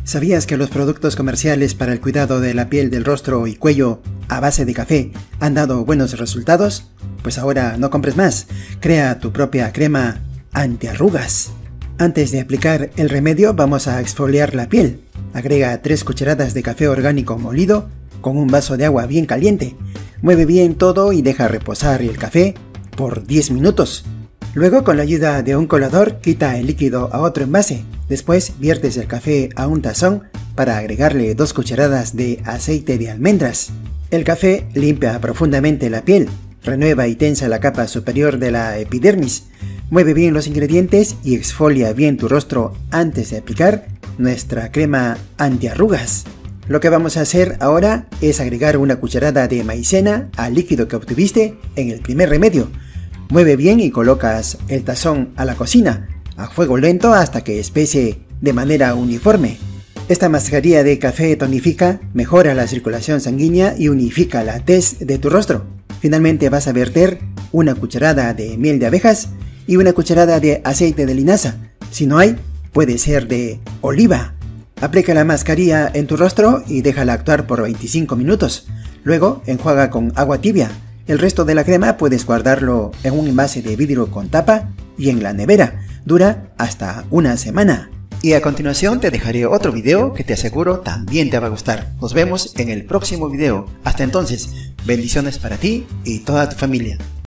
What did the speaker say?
¿Sabías que los productos comerciales para el cuidado de la piel del rostro y cuello a base de café han dado buenos resultados? Pues ahora no compres más, crea tu propia crema antiarrugas. Antes de aplicar el remedio vamos a exfoliar la piel. Agrega 3 cucharadas de café orgánico molido con un vaso de agua bien caliente. Mueve bien todo y deja reposar el café por 10 minutos. Luego, con la ayuda de un colador, quita el líquido a otro envase. Después viertes el café a un tazón para agregarle 2 cucharadas de aceite de almendras. El café limpia profundamente la piel, renueva y tensa la capa superior de la epidermis. Mueve bien los ingredientes y exfolia bien tu rostro antes de aplicar nuestra crema antiarrugas. Lo que vamos a hacer ahora es agregar una cucharada de maicena al líquido que obtuviste en el primer remedio. Mueve bien y colocas el tazón a la cocina, a fuego lento hasta que espese de manera uniforme. Esta mascarilla de café tonifica, mejora la circulación sanguínea y unifica la tez de tu rostro. Finalmente vas a verter una cucharada de miel de abejas y una cucharada de aceite de linaza. Si no hay, puede ser de oliva. Aplica la mascarilla en tu rostro y déjala actuar por 25 minutos. Luego enjuaga con agua tibia. El resto de la crema puedes guardarlo en un envase de vidrio con tapa y en la nevera. Dura hasta una semana. Y a continuación te dejaré otro video que te aseguro también te va a gustar. Nos vemos en el próximo video. Hasta entonces, bendiciones para ti y toda tu familia.